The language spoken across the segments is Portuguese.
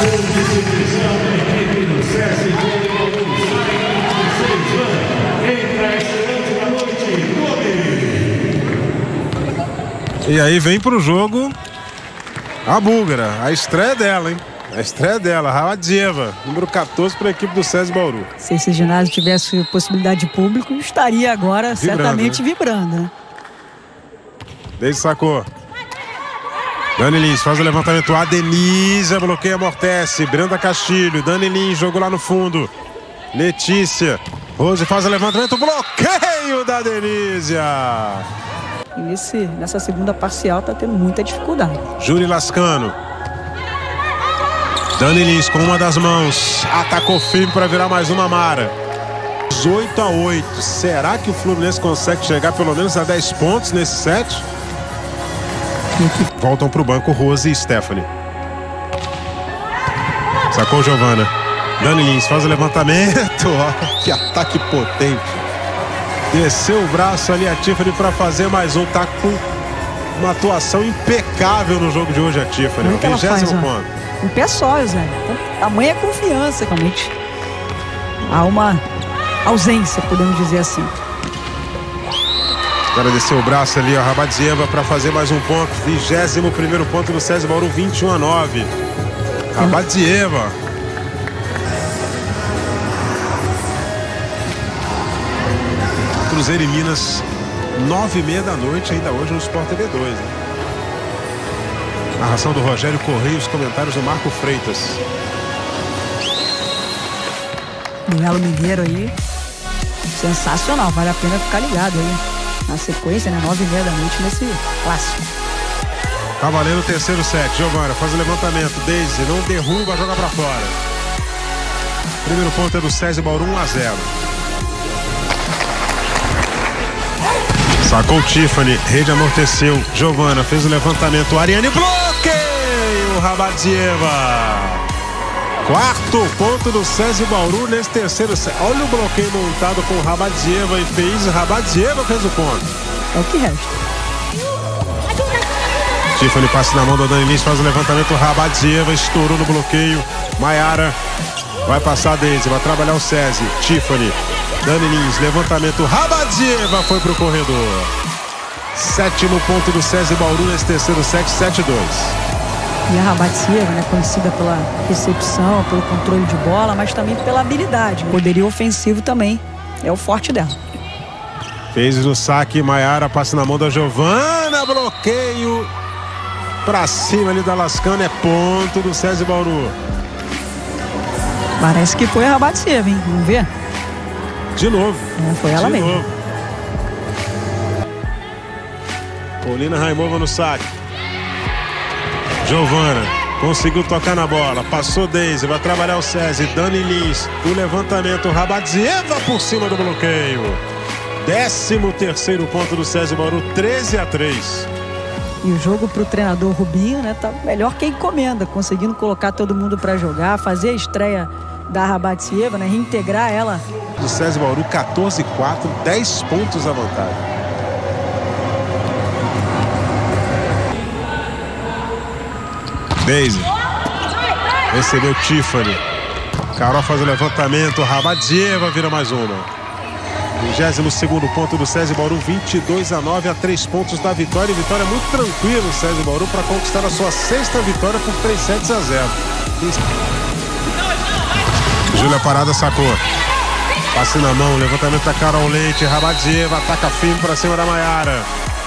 E aí vem pro jogo a búlgara, a estreia dela, hein? A estreia dela, Rabadzieva, número 14 para a equipe do SESI Bauru. Se esse ginásio tivesse possibilidade de público, estaria agora certamente vibrando, né? Desde sacou. Dani Lins faz o levantamento. A Denise bloqueia, amortece. Brenda Castilho, Dani Lins, jogo lá no fundo. Letícia, Rose faz o levantamento. Bloqueio da Denise. E nessa segunda parcial tá tendo muita dificuldade. Júlio Lascano. Dani Lins com uma das mãos. Atacou firme para virar mais uma Mara. 18-8. Será que o Fluminense consegue chegar pelo menos a 10 pontos nesse set? Voltam para o banco Rose e Stephanie. Sacou Giovana. Dani Lins faz o levantamento. Que ataque potente. Desceu o braço ali a Tiffany para fazer mais um. Tá com uma atuação impecável no jogo de hoje a Tiffany. O 20º ponto. Um pé só, Zé. Tamanha confiança, realmente. Há uma ausência, podemos dizer assim. Agora desceu o braço ali, a Rabadzieva para fazer mais um ponto. 21º ponto do SESI Bauru, 21-9. Rabadzieva. Cruzeiro e Minas, 9h30 da noite, ainda hoje no Sport TV 2. Né? Narração do Rogério Correia e os comentários do Marco Freitas. Duelo mineiro aí, sensacional, vale a pena ficar ligado aí. Na sequência, né? 9h30 da noite nesse clássico. Tá valendo o terceiro set. Giovana faz o levantamento. Daisy não derruba, joga pra fora. Primeiro ponto é do SESI Bauru, 1-0. Sacou Tiffany, rede amorteceu. Giovana fez o levantamento. Ariane bloqueio. Rabadzieva. Quarto ponto do SESI Bauru nesse terceiro set. Olha o bloqueio montado com Rabadzieva e fez. Rabadzieva fez o ponto. É o que resta. Tiffany passa na mão do Dani Lins, faz o levantamento. Rabadzieva estourou no bloqueio. Maiara vai passar a Daisy, vai trabalhar o SESI. Tiffany, Dani Lins, levantamento. Rabadzieva foi pro corredor. 7º ponto do SESI Bauru nesse terceiro set, 7-2. E a Rabadzieva, né, conhecida pela recepção, pelo controle de bola, mas também pela habilidade. O poderio ofensivo também é o forte dela. Fez o saque, Maiara passa na mão da Giovana, bloqueio pra cima ali da Lascano, é ponto do SESI Bauru. Parece que foi a Rabadzieva, hein? Vamos ver? De novo. Foi ela mesmo. Novo. Paulina Raimova no saque. Giovana conseguiu tocar na bola, passou Daisy, vai trabalhar o SESI. Dani Lins, o levantamento. Rabadzieva por cima do bloqueio. 13º ponto do SESI Bauru, 13-3. E o jogo pro treinador Rubinho, né, tá melhor que encomenda, conseguindo colocar todo mundo para jogar, fazer a estreia da Rabadzieva, né, reintegrar ela. Do SESI Bauru, 14-4, 10 pontos à vantagem. Daisy recebeu Tiffany. Carol faz o levantamento. Rabadzieva vira mais uma. 22º ponto do SESI Bauru, 22-9, a 3 pontos da vitória. E vitória muito tranquila no SESI Bauru para conquistar a sua 6ª vitória por 3-0. Júlia Parada sacou. Passe na mão, levantamento da Carol Leite. Rabadzieva ataca firme para cima da Maiara.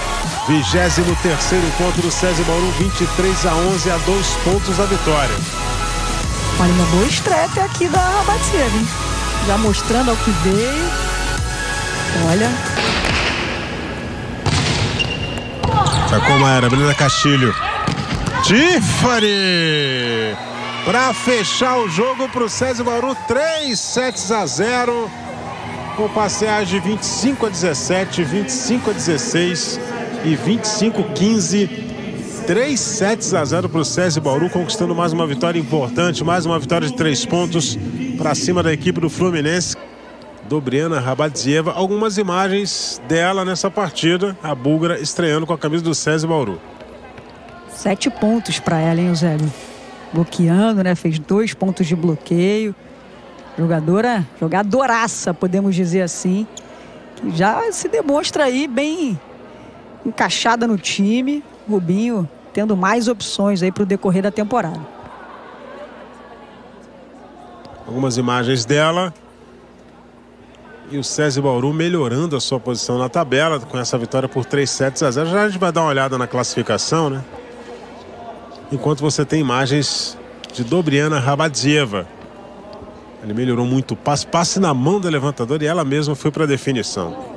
23º ponto do SESI Bauru, 23-11, a 2 pontos da vitória. Olha, uma boa estreia até aqui da Rabadzieva, hein? Já mostrando ao que veio. Olha. Sacou Maiara, Brenda Castilho. Tiffany! Para fechar o jogo pro SESI Bauru, 3-0. Com passeagem de 25-17, 25-16 e 25-15. 3-0 para o SESI Bauru, conquistando mais uma vitória importante, mais uma vitória de 3 pontos para cima da equipe do Fluminense. Dobriana Rabadzieva, algumas imagens dela nessa partida, a búlgara estreando com a camisa do SESI Bauru. 7 pontos para ela, hein, Eusébio? bloqueando, né? Fez 2 pontos de bloqueio. Jogadoraça, podemos dizer assim. Que já se demonstra aí bem encaixada no time. Rubinho tendo mais opções aí para o decorrer da temporada. Algumas imagens dela. E o SESI Bauru melhorando a sua posição na tabela com essa vitória por 3-7-0. Já a gente vai dar uma olhada na classificação, né? Enquanto você tem imagens de Dobriana Rabadzieva. Ele melhorou muito o passe na mão da levantadora e ela mesma foi para a definição.